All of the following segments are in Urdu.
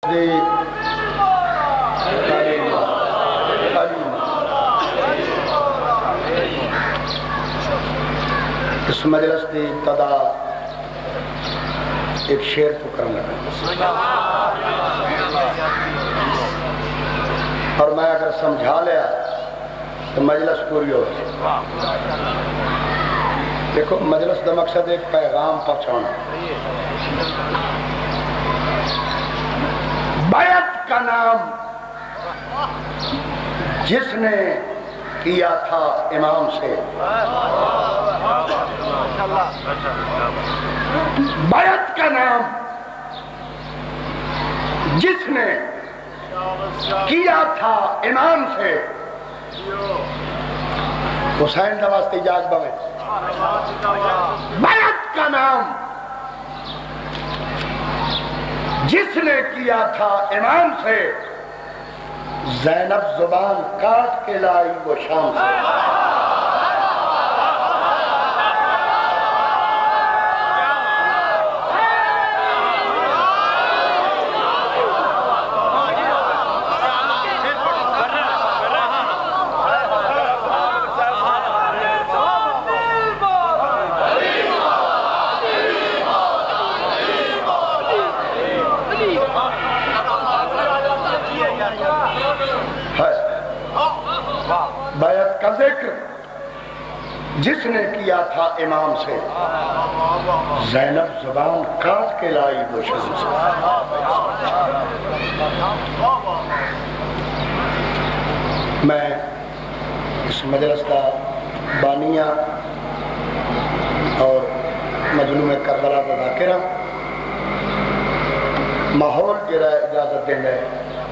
اس مجلس دی ابتدا ایک شعر تو کرنا اور میں اگر سمجھا لیا تو مجلس پوری ہو جائے. دیکھو مجلس کا مقصد ایک پیغام پہنچانا. بیعت کا نام جس نے کیا تھا امام سے، بیعت کا نام جس نے کیا تھا امام سے، حسین دا واسطے اجاز بوے. بیعت کا نام جس نے کیا تھا امام سے، زینب زبان کاٹ کے لائی وہ شام سے. بیعت کا ذکر جس نے کیا تھا امام سے، زینب زبان کاٹ کے لائی وہ شام سے. میں اس مجلس کا بانیہ اور مجلوم کربلا کا ذاکرہ ماحول جڑا اجازت دینا ہے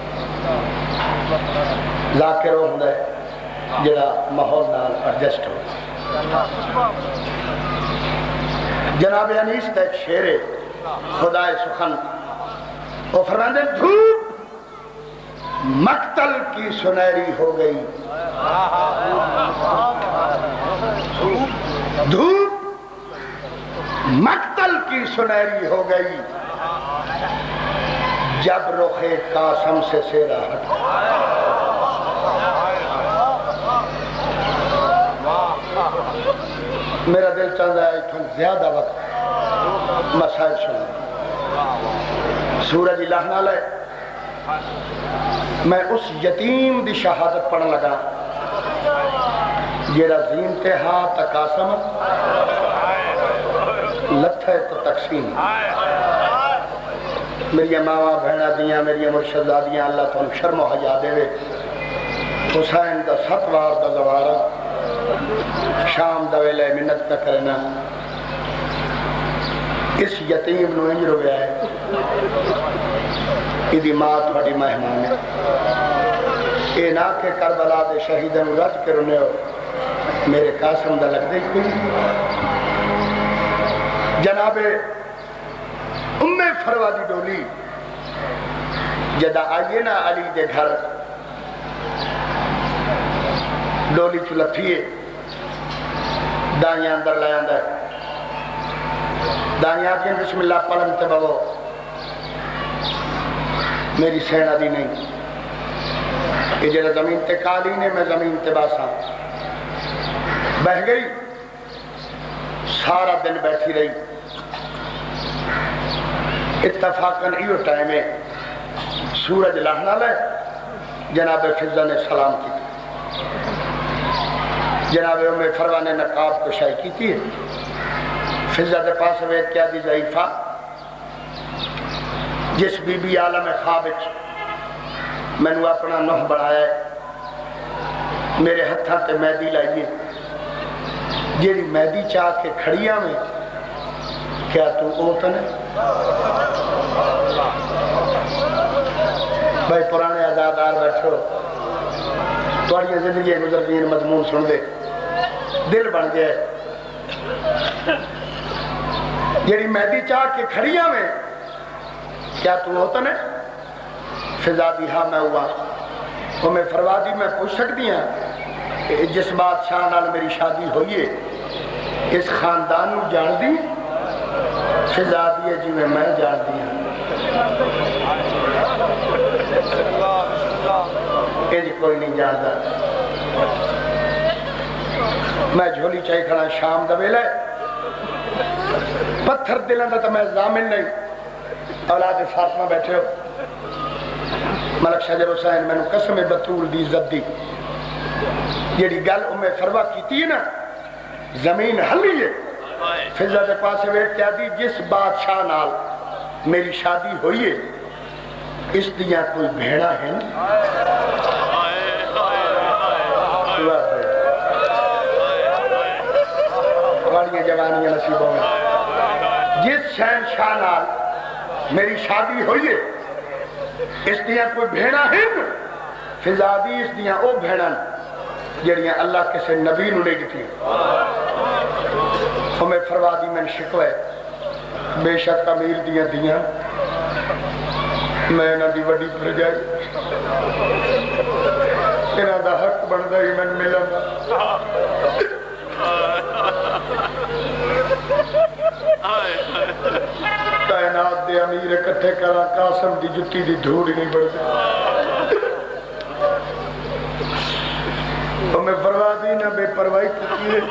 ذاکر ہوتا ہے جڑا ماحول نال ایڈجسٹ ہو. جناب انیس کا ایک شعر ہے خدا سخن، وہ فرماتے ہیں دھوپ مقتل کی سنہری ہو گئی، دھوپ مقتل کی سنہری ہو گئی، جب رخ قاسم سے سیرا ہٹ. میرا دل چاہتا ہے اتنا زیادہ وقت مسائل سنوں. سورج لہنا لے میں اس یتیم دی شہادت پڑھن لگا جیڑا زینتے ہاتھ قاسم لتھے تو تقسیم. میری ماما بہنا دیاں میری مرشدادیاں اللہ تو شرم و حیا دے. حسین دا 7 وار دا گوارا شام دا ویلے منت پہ کرنا اس یتیم نو انج رو گیا ہے. ایدی ماں تھوڑی مہمان ہے. اے نا کہ کربلا دے شہیدن رج کے رونے ہو میرے قاسم دا لگ دے کوئی. جناب ام فروا دی ڈولی جدا آئیے نا علی دے گھر ڈولی چلتھیے دائیاں اندر لائے اندر دائیاں کہیں بسم اللہ پلم تباو میری سینہ دی نہیں یہ جڑا زمین تے کالی نے میں زمین تے باسا بہ گئی. سارا دن بیٹھی رہی. اتفاقاً ایو ٹائم ہے سورج لہنا لے جناب فضہ نے سلام کی. جناب ام فروا نے نقاب کو شائی کی تھی. فضہ دے پاس وید کیا دی ضعیفہ جس بی بی عالم خوابچ میں نے اپنا نوح بڑھایا ہے میرے ہتھاں تے مہدی لائیے جیڑی مہدی چاہ کے کھڑیاں میں کیا تو اوتن ہے. بھائی پرانے ازادار بیٹھو توڑیاں زندگی گزر دین مضمون سن دے دل بن گیا ہے. جیڑی مہدی چاہ کے کھڑیاں میں کیا تو ہوتا ہے. فضا دی ہاں میں ہوا وہ میں فروا دی میں پوچھ سکتی ہیں کہ جس بادشاہ نال میری شادی ہوئی ہے اس خاندان نو جان دی. فضا دی ہے جی میں جان دی ہوں. جانتا میں جھولی چاہی کھڑا شام دا ویلا ہے پتھر دلن دا تو میں ضامن نہیں اولاد فاطمہ بیٹھے ہو ملک شجر حسین میں نے قسم بطول دی عزت دی یہ گل فروا کی نا زمین ہلی ہے فضا دے پاسے ویٹ کیا دی جس بادشاہ نال میری شادی ہوئی ہے اس دیا کوئی بھیڑا ہے تھوڑی جوانیاں نصیبوں میں جس شہنشاہ نال میری شادی ہوئی ہے اس دیا کوئی بھیڑا ہے فضا دی اس دیا او بھیڑا جڑیاں اللہ کسے نبی نو لے گی تھی ہمیں فروا دی میں شکوہ بے شک امیر دیاں میں نہ دی وڈی پر جائی انہاں دا حق بندا ہی میں ملا گا کائنات دے امیر اکٹھے کرا قاسم دی جتی دی دھوڑ ہی نہیں بڑھتے ہمیں فروا دی نہ بے پرواہی کی ہے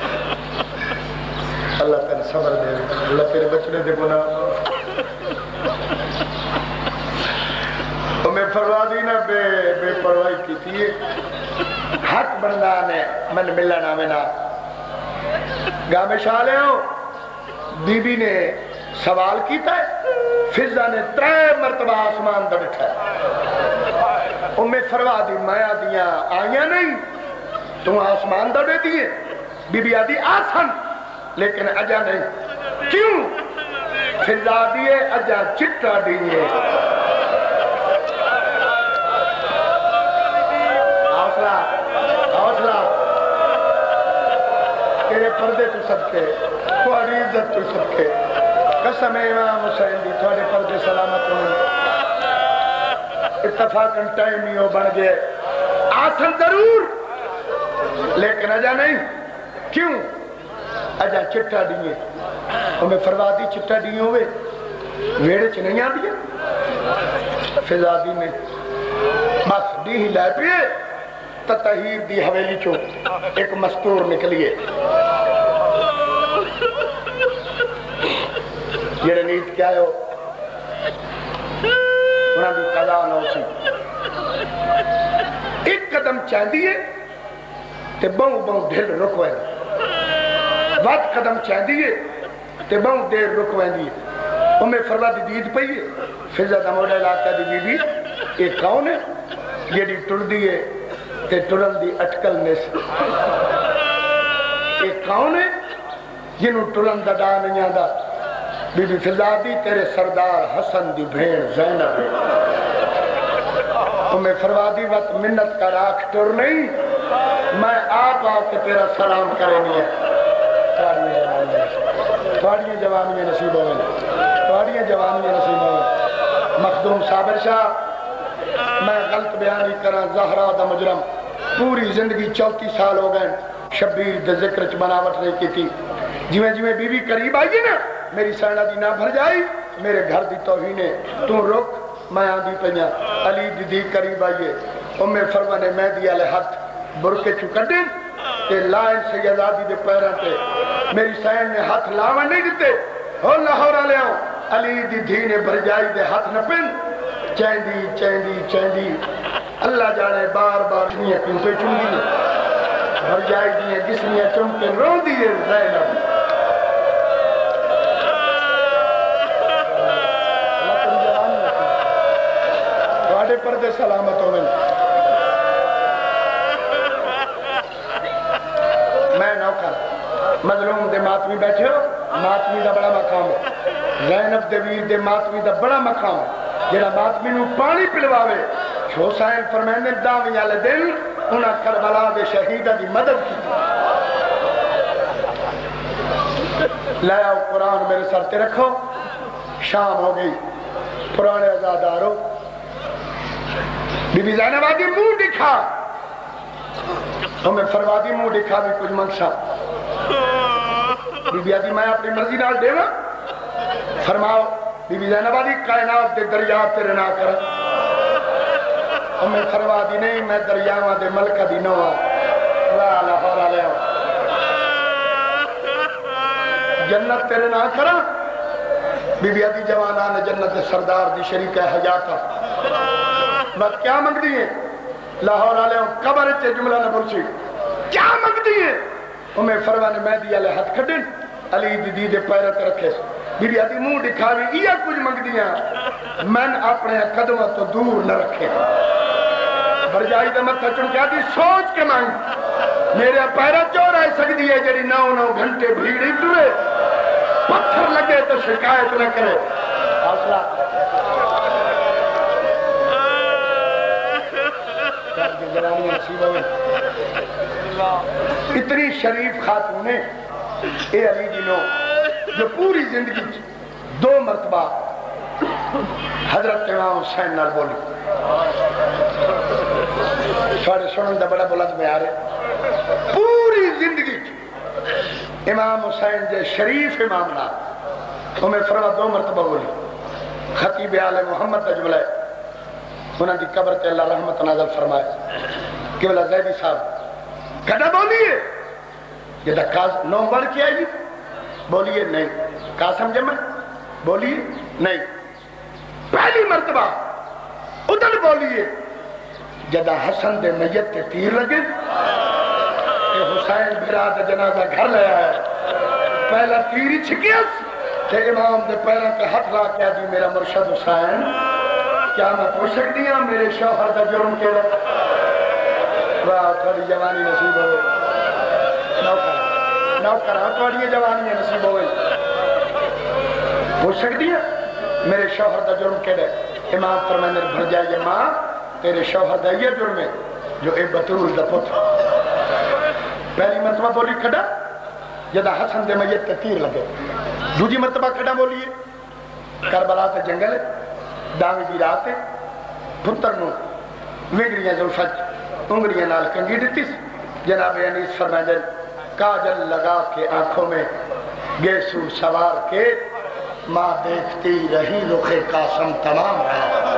اللہ تیرے صبر دے اللہ تیرے بچنے دے گناہ ہمیں فروا دی نہ بے پرواہی کی تھی حق بندہ نے من ملنا میں نہ گاہ میں شالے ہو بی بی نے سوال کیتا ہے فضا نے 3 مرتبہ آسمان دا بٹھا ہے ہمیں فروا دی مایا دیاں آئیاں نہیں تم آسمان دا دے دیئے بی بی آدھی آسن لیکن اجا نہیں کیوں فضا دیئے اجا چٹا دیئے حوصلہ تیرے پردے تو صدقے تھوڑی عزت تو صدقے قسم امام حسین دی تھوڑے پردے سلامت ہوئے اتفاقاً ٹائم ہی ہو بڑھ گئے آسن ضرور لیکن اجا نہیں کیوں اجا چٹا دیئے ہمیں فروا دی چٹا دیئے ہوئے ویڑے چ نہیں آ دیئے فضا دی میں بس دی ہی لائے پیئے تطہیر دی حویلی چو ایک مستور نکلیے یہ نیت کیا ہے انہاں دی قضا نہ سی ایک قدم چاہ دیئے تے بہوں ڈھل رکوائیں وقت قدم چاہ دیئے تے بہوں دیر رکوائیں دیئے ہمیں فروا دی دید پئیے فضا دا موڑا علاقہ دی بی بی ایک کون ہے یہ دی ٹر دیئے تے ٹرن دی اٹکل نس ایک کون ہے جنہوں ٹرن دا ڈا نہیں آدھا بی بی فضا دی تیرے سردار حسن دی بھین زینب ہے تمہیں فروا دی وقت منت کا راکھ ٹر نہیں میں آپ کے تیرا سلام کرنی ہے تھوڑی جوانی نصیبوں میں مخدوم صابر شاہ میں غلط بیانی کرا زہرا دا مجرم پوری زندگی 34 سال ہو گئے شبیر دے ذکر چ بناوٹ نہیں کی تھی جویں بی بی قریب آئیے نا میری سینہ دی نہ بھر جائی میرے گھر دی توہینے تو رک میں آندھی پہنیا علی دی قریب آئیے فرما نے میں دیا لے ہاتھ برکے چکڑیں کہ لائن سیدادی دے پیران تے میری سین نے ہاتھ لاوا نہیں دیتے ہو لاہورا لے آؤں علی دی نے بھر جائی دے ہاتھ نہ پن چیندی اللہ جانے بار جنیاں کیوں پہ چن دیئے بھر جائی دیئے جسمیاں چن کے رو دیئے زینب پردے سلامت ہو میں نوکر مظلوم دے ماتمی بیٹھے ہو ماتمی دا بڑا مقام ہے زینب دے ویر دے ماتمی دا بڑا مقام ہے جڑا ماتمی نو پانی پلواوے حسین فرمائنے داویں والے دن انہاں کربلا دے شہیدہ دی مدد کی لایا قرآن میرے سر تے رکھو شام ہو گئی پرانے ازادارو بی بی زینب آدھی منہ دکھا ہمیں فروا دی منہ دکھا بھی کچھ منشا بی بی آدھی میں اپنی مرضی نال دے نا فرماؤ بی بی زینب آدھی کائنات دے دریا تیرے نہ کر میں فرما دی نہیں میں دریاواں دے ملکہ دی نوہ لا لاہور آلے ہوں جنت تیرے نہ کرا بی بی آدھی جوانان جنت سردار دی شریک حیاتہ بات کیا منگ دی ہے لاہور آلے ہوں قبر چے جملہ نہ برسی کیا منگ دی ہے میں فرمان مہدی علیہ ہاتھ کھڑن علی دی دے پیرت رکھے بی بی آدھی منہ دکھاوی یہ کچھ منگ دیا من اپنے قدمہ تو دور نہ رکھے برجائی دے مت چڑھ کے آدھی سوچ کے مانگ میرے پیرت جو رہ سکتی ہے جڑی 9 گھنٹے بھیڑی ٹورے پتھر لگے تو شکایت نہ کرے حوصلہ اتنی شریف خاتون ہے اے علی جنو جو پوری زندگی 2 مرتبہ حضرت امام حسین نال بولی سوڑے سنن دا بڑا بلند میں آ رہے پوری زندگی امام حسین جے شریف امام نا ہمیں فرما 2 مرتبہ بولی خطیب آل محمد تجمل ہے انہاں دی قبر تے اللہ رحمت نازل فرمائے کہ بلا زیدی صاحب کھڑا بولیے یہ دا نو بڑھ کے آئی بولیے نہیں قاسم جمع بولیے نہیں پہلی مرتبہ ادھر بولیے جدہ حسن دے میت تے تیر لگے کہ حسین بھرا دے جنازہ گھر لے آیا پہلا تیری چھکیس کہ امام دے پیروں کے ہاتھ لا کے دی میرا مرشد حسین کیا میں پوچھ سکتی ہوں میرے شوہر دا جرم کے لئے واہ تھوڑی جوانی نصیب ہوئے نوکر تھوڑی جوانی نصیب ہوئے پوچھ سکتی ہیں میرے شوہر دا جرم کے لئے امام فرمانے بھر جائے یہ ماں تیرے شوہر دا یہ جرم ہے جو اے بطول دا پتر پہلی مرتبہ بولی کھڑا جدہ حسن دے میت تے تیر لگے دوسری مرتبہ کھڑا بولیے کربلا تے جنگل ہے داوی دی رات ہے پتر نو وگڑیاں جو سچ انگلیاں نال کنگی دیتی جناب انیس فرمائے کاجل لگا کے آنکھوں میں گیسو سوار کے ماں دیکھتی رہی رخ قاسم تمام رہا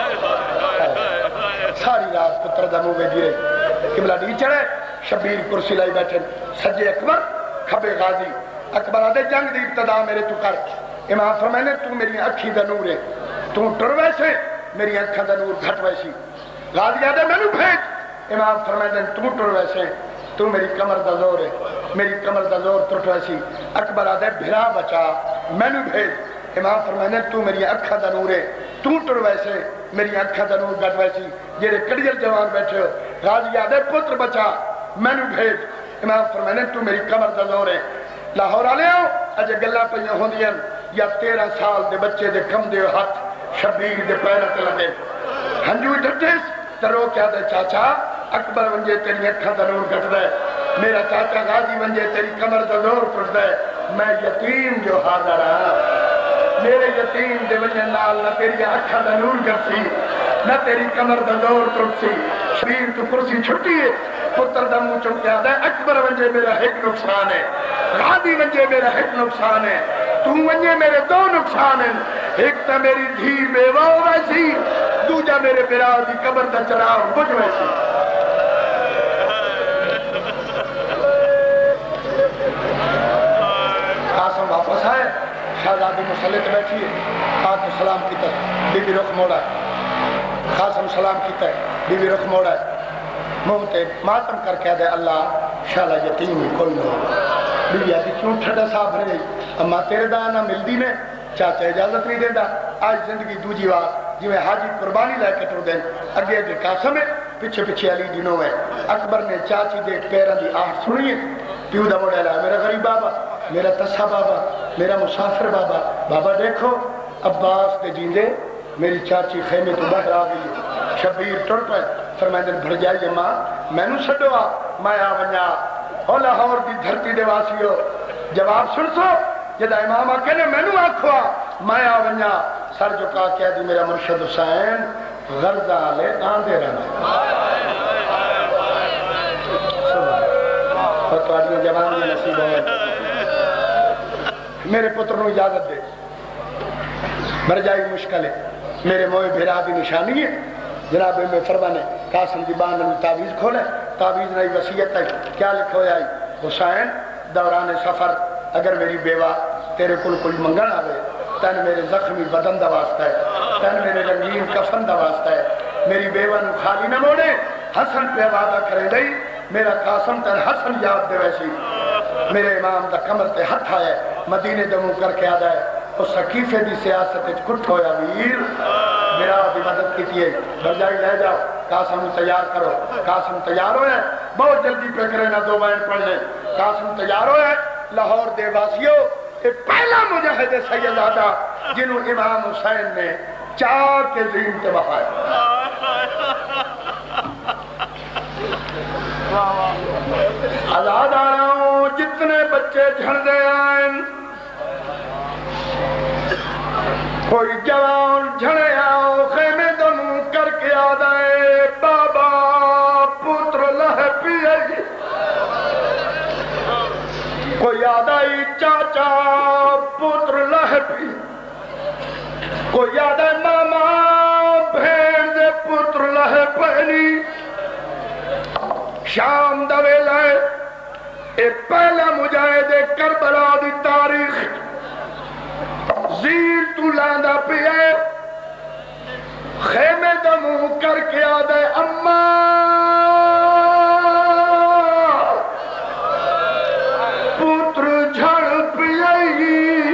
ساری رات پتر دمو میں گرے قبلہ نہیں چڑھے شبیر کرسی لائی بیٹھے سجے اکبر کھبے غازی اکبر آدھے جنگ دی ابتدا میرے تو کر امام فرمائے تو میری اکھی دا نور ہے تو ٹر ویسے میری اکھا دا نور گھٹ ویسی غازی آدھے میں نو بھیج امام فرمائے تو ٹر ویسے تو میری کمر دا زور ہے میری کمر دا زور ٹر ویسی اکبر آدھے بھرا بچا میں نو بھیج امام فرمائے تو میری اکھا دا نور ہے تو ٹر ویسے میری اکھا دا نور گھٹ ویسی جیرے کڑیل جوان بیٹھے ہو غازی آدھے پتر بچا میں نو بھیج امام فرمائے تو میری کمر دا زور ہے لاہور آلے ہو اجے گلہ پہیاں ہوں دیا یا 13 سال دے بچے دے کم دے ہاتھ شبیر دے پیرت لگے ہنجوی ڈٹیس ترو کیا دے چاچا اکبر ونجے تیری اکھا دا نور گھٹ دے میرا چاچا غازی ونجے تیری کمر دا زور ٹوٹ دے میں یتیم جو حاضر ہاں میرے یتیم دے ونجے نال نہ تیری اکھا دا نور گھٹ سی نہ تیری کمر دا زور ٹوٹ سی شبیر تو کرسی چھٹی ہے پتر دا منہ چڑھ کے آدھا ہے اکبر ونجے میرا ایک نقصان ہے غازی ونجے میرا ایک نقصان ہے تو ونجے میرے 2 نقصان ہیں ایک تا میری دھی بیوہ ویسی دوجہ میرے براد دی قبر دا چراغ بجھ ویسی قاسم واپس آئے شہزادی مسلط بیٹھی ہے آج سلام کی طرح بی بی رخ موڑا ہے قاسم سلام کی طرح بی بی رخ موڑا ہے ممتے ماتم کر کے دے اللہ شالا یتیم کوئی نہ بی بی آتی کیوں ٹھڑا صاحب رہے اما تیرے دانا مل دی نے چاچا اجازت نہیں دیندہ آج زندگی دوجی وار جو ہے حاجی قربانی لائے کٹر دیں اگے اگے قاسم ہے پچھے پچھے علی دنوں ہے اکبر نے چاچی دے پیران دی آہٹ سنی ہے پیو دا موڑا ہے میرا غریب بابا میرا تسا بابا میرا مسافر بابا بابا دیکھو عباس دے جیندے میری چاچی خیمے تو باہر آ گئی شبیر ٹر پہ فرمائے دن بھر جائیے ماں میں نو چھڑو آ میں آ ونیا او لاہور دی دھرتی دے واسیو جواب سن سو جدہ امام آکے نے میں نو آکھوا میں آ ونیا سر جھکا کیا دی میرا مرشد حسین غرضہ لے آندے رہنا اور تو آدمی جوان دی نصیب ہوئے میرے پتر نو اجازت دے بھر جائی مشکل ہے میرے موئے بھیرا دی نشانی ہے جناب میں فرمانے قاسم دی بان نے تعویذ کھولے تعویذ نہیں وصیت ہے کیا لکھا ہوا ہے حسین دوران سفر اگر میری بیوہ تیرے کل کوئی منگن آوے تین میرے زخمی بدن دا واسطہ ہے تین میرے رنگین کفن دا واسطہ ہے میری بیوہ نو خالی نہ موڑے حسن پہ وعدہ کرے دئی میرا قاسم تین حسن یاد دے ویسی میرے امام دا کمر تے ہتھ آئے مدینے دے منہ کر کے آدھا ہے اس سقیفے دی سیاست کٹ ہویا ویر میرا بھی مدد کی تیئے برجائی لے جاؤ قاسم تیار کرو قاسم تیار ہوئے بہت جلدی پہ کرے نہ دو بین پڑھ لیں قاسم تیار ہوئے لاہور دے واسیوں کہ پہلا مجاہد سیدادہ جنہوں امام حسین نے چار کے ذہن تے بہائے آزاد آراؤں جتنے بچے جھڑ دے آئیں کوئی جوان جھڑے آؤ خیمے دنوں کر کے آدھائے بابا پتر لہ پیئے کوئی آدھائی چاچا پتر لہ پی کوئی آدھائی ماما بھین دے پتر لہ پہنی شام دوے لائے اے پہلا مجاہد کربلا دی تاریخ زیر تو لاندہ پیئے خیمے دمو کر کے آدھے اماں پتر جھڑ پیئے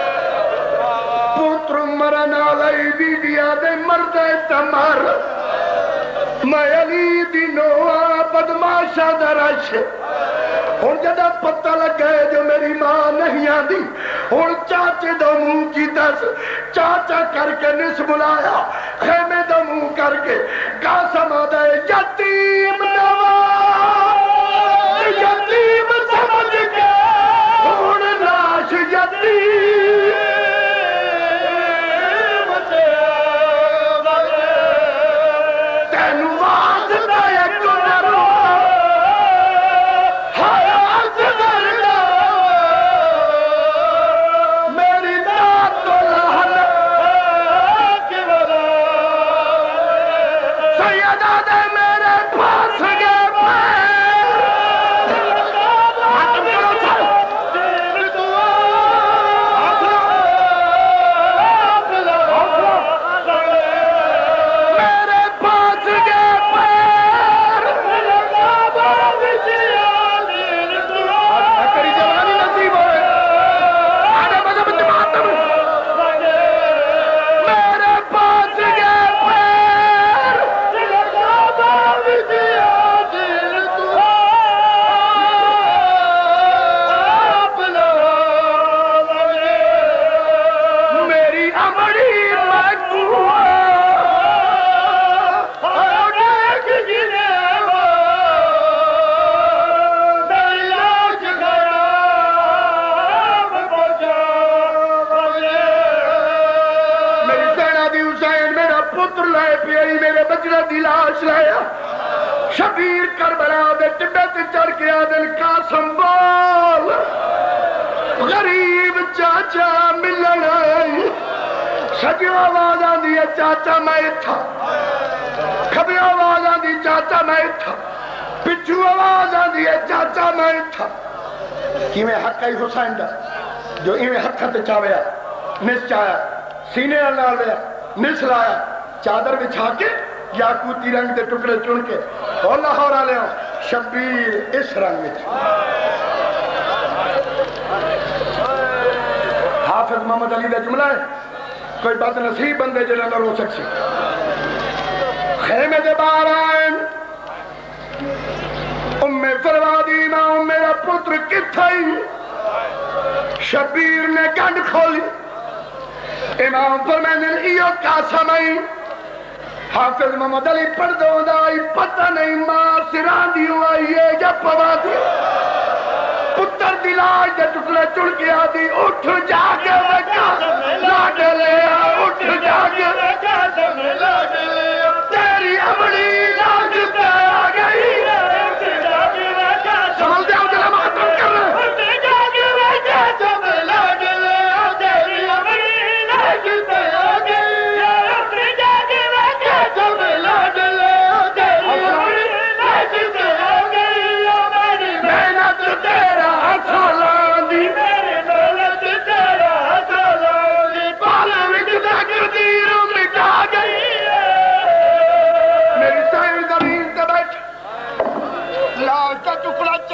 پتر مرنا لئی بی بی آدھے مردے تمر میں علی دی نوہ بدماشا درش ہون جدہ پتہ لگ گئے جو میری ماں نہیں آدھی ہون چاچے دو منہ کی دس چاچا کر کے نس بلایا خیمے دو منہ کر کے قاسم آدھے یتیم نواز یتیم سمجھ کے ہون لاش یتیم شبیر کربلا دے ٹبے تے چڑھ کے آدھل قاسم بول غریب چاچا ملن آئی سجو آواز آدھی ہے چاچا میں تھا کبھی آواز آدھی چاچا میں تھا پچھو آواز آدھی ہے چاچا میں تھا کی میں حق کئی حسین دا جو ایویں حق تے چاویا نس چایا سینے اللہ لیا نس لایا چادر بچھا کے یاقوتی رنگ دے ٹکڑے چن کے اور لاہور آ لیا شبیر اس رنگ میں حافظ محمد علی دا جملہ ہے کوئی بات نصیب بندے جنہ نہ رو سکسی خیمے دے باہر آئیں فرما دی ماں میرا پتر کتھائی شبیر نے گنڈ کھولی امام فرمائیں ایو قاسم آئی حافظ محمد علی پردوں دائی پتہ نہیں ماں سران دی ہوئی ہے یا پوا دی پتر دلاج دے ٹکڑے چڑ کے آدھی اٹھ جاگے وکا لاڈ لیا اٹھ جاگے تیری امڑی لاڈ پہ آ گئی سمجھ دے آؤ جنہ ماتم کر رہے اٹھ جاگے وکا جب لاڈ لیا تیری امڑی لاڈ پہ آ گئی اٹھ جاگے وکا جب لاڈ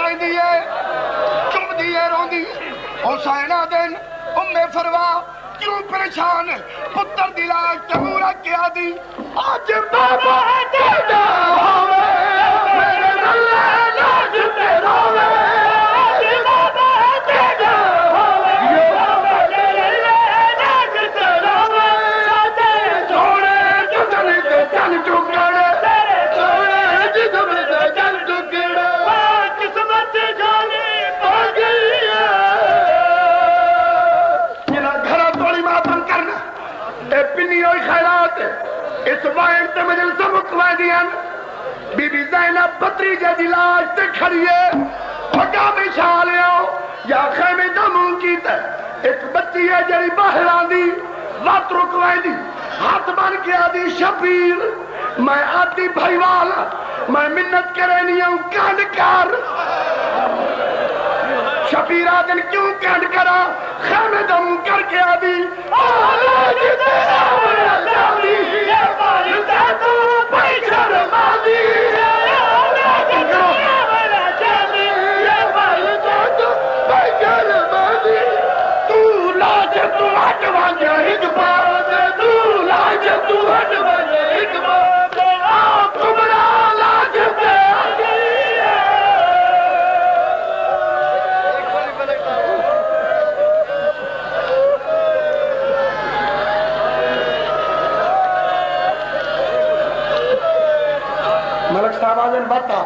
کہیں دیئے چم دیئے رو دی حسین دن فروا کیوں پریشان پتر دلا چمورا کیا دی آج بابا تیجا ہوئے میرے اللہ لاج تیرا ہوئے آج بابا تیجا ہوئے میرے اللہ لاج تیرا ہوئے چھوڑے جدن دے چل چکڑے چھوڑے جدن دے چل چکڑے قسمت جانی پا گئی ہے پنی ہوئی خیرات اس وائن تے مجلس مکوائے دیان بی بی زینب بطریجہ دی لاش تے کھڑیے پھگا بچھا لیاؤ یا خیمے دموں کی تے ایک بچی ہے جڑی باہر آدھی وقت رکوائے دی ہاتھ بن کے آدھی شبیر میں آتی بھائی والا میں منت کرینی ہوں کانکار شبیرہ دن کیوں کانڈ کرا خیمے دم کر کے آدھی آلاج تیرا بڑا جاندی یہ والدہ تو بھائی شرمادی آلاج تیرا بڑا جاندی یہ والدہ تو بھائی شرمادی تو لاج تو ہٹ وانجا ایک بات تو لاج تو ہٹ وانجا ایک بات آپ تمہرا لاج تیرا گئی ہے ملک صاحب آزن باتا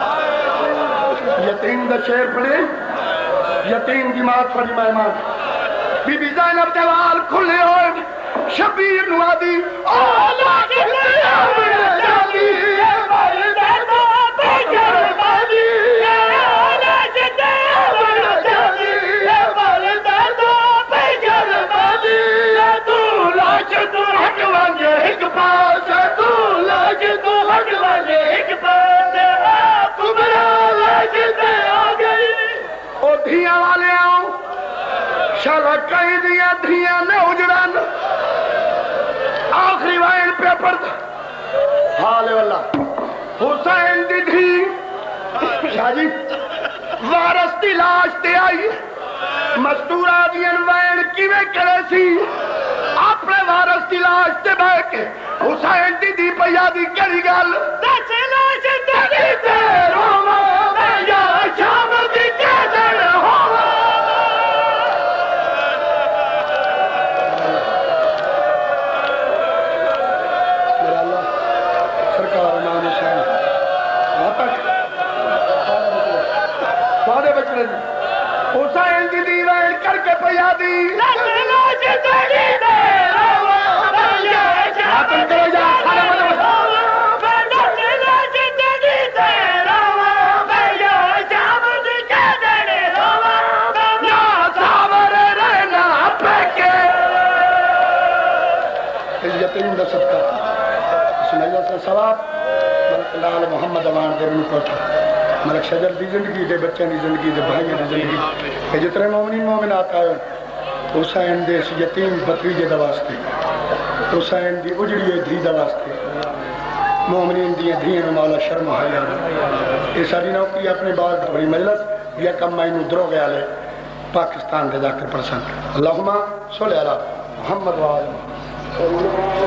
یتیم دا شیر پڑے یتیم کی مات پڑی مہمان بی بی زینب دیوال کھلے ہوئے شبیر نوادی آلاج تیرا بڑا جاندی یہ والدہ تو بھیجر مادی آلاج تیرا بڑا جاندی یہ والدہ تو بھیجر مادی تو لاج تو ہٹ وانجے ایک پاس تو لاج تو ہٹ وانجے ایک پاس تمہرا لاج تے آ گئی او دھیاں والے آؤں شالا کئی دیا دھیاں نہ اجڑن آخری وائن پہ پڑتا حال واللہ حسین دی دھی شاہ جی وارس دی لاش تے آئی مستورہ دین وائن کیوے کرے سی اپنے وارس دی لاش تے بے کے حسین دی دی پیادی کری گل سچ لاش تے دی تے روما میں یا شام دی کیسر ہوا حسین دی دیوائن کر کے پیادی لاش تیری دے روا ہاتن کرو جا سارے مجھے لاش تیری دے روا شامد کے دے روا نا ساور رہنا پھیکے یتیم دا صدقہ سنائیہ سے ثواب ملک لال محمد اوان دے میں پہنچا ملک شجر دی زندگی دے بچوں دی زندگی دے بھائیوں دی زندگی کہ جتنے مومنین مومنات آئے حسین دے یتیم بطریجے دا واسطے حسین دی اجڑی دھی دا واسطے مومنین دی دھیاں مولا شرم حیا یہ ساری نوکری اپنے بعد بڑی مجلس یا کم مائنو درو گیا لے پاکستان دے جا کر پرسن اللہم صلی اللہ محمد وآلہ